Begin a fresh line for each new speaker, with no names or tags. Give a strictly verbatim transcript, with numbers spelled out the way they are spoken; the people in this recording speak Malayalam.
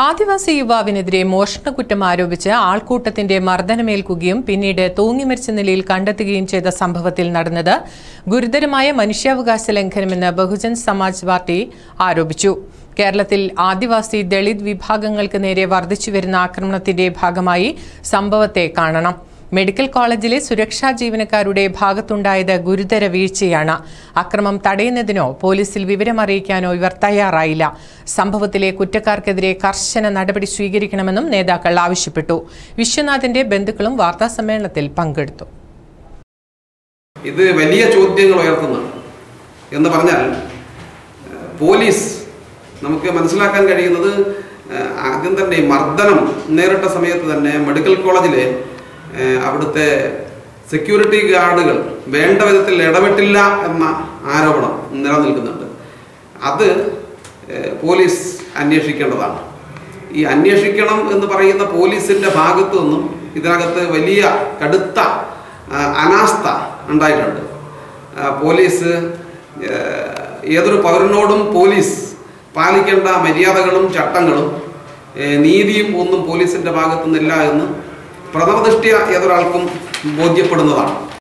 ആദിവാസി യുവാവിനെതിരെ മോഷണക്കുറ്റം ആരോപിച്ച് ആൾക്കൂട്ടത്തിന്റെ മർദ്ദനമേൽക്കുകയും പിന്നീട് തൂങ്ങിമരിച്ച നിലയിൽ കണ്ടെത്തുകയും ചെയ്ത സംഭവത്തിൽ നടന്നത് ഗുരുതരമായ മനുഷ്യാവകാശ ലംഘനമെന്ന് ബഹുജൻ സമാജ് പാർട്ടി ആരോപിച്ചു. കേരളത്തിൽ ആദിവാസി ദളിത് വിഭാഗങ്ങൾക്ക് നേരെ വർദ്ധിച്ചുവരുന്ന ആക്രമണത്തിന്റെ ഭാഗമായി സംഭവത്തെ കാണണം. മെഡിക്കൽ കോളേജിലെ സുരക്ഷാ ജീവനക്കാരുടെ ഭാഗത്തുണ്ടായത് ഗുരുതര വീഴ്ചയാണ്. അക്രമം തടയുന്നതിനോ പോലീസിൽ വിവരമറിയിക്കാനോ ഇവർ തയ്യാറായില്ല. സംഭവത്തിലെ കുറ്റക്കാർക്കെതിരെ കർശന നടപടി സ്വീകരിക്കണമെന്നും നേതാക്കൾ ആവശ്യപ്പെട്ടു. വിശ്വനാഥിന്റെ ബന്ധുക്കളും വാർത്താസമ്മേളനത്തിൽ പങ്കെടുത്തു.
ഇത് വലിയ ചോദ്യങ്ങൾ ഉയർത്തുന്നു എന്ന് പറഞ്ഞാൽ, പോലീസ് നമുക്ക് മനസ്സിലാക്കാൻ കഴിയുന്നത് ആദ്യം തന്നെ മർദ്ദനം നേരിട്ട സമയത്ത് തന്നെ മെഡിക്കൽ കോളേജിലെ അവിടുത്തെ സെക്യൂരിറ്റി ഗാർഡുകൾ വേണ്ട വിധത്തിൽ ഇടപെട്ടില്ല എന്ന ആരോപണം നിലനിൽക്കുന്നുണ്ട്. അത് പോലീസ് അന്വേഷിക്കേണ്ടതാണ്. ഈ അന്വേഷിക്കണം എന്ന് പറയുന്ന പോലീസിൻ്റെ ഭാഗത്തു നിന്നും ഇതിനകത്ത് വലിയ കടുത്ത അനാസ്ഥ ഉണ്ടായിട്ടുണ്ട്. പോലീസ് ഏതൊരു പൗരനോടും പോലീസ് പാലിക്കേണ്ട മര്യാദകളും ചട്ടങ്ങളും നീതിയും ഒന്നും പോലീസിൻ്റെ ഭാഗത്തു നിന്നില്ല എന്ന് പ്രഥമദൃഷ്ട്യാ ഏതൊരാൾക്കും ബോധ്യപ്പെടുന്നതാണ്.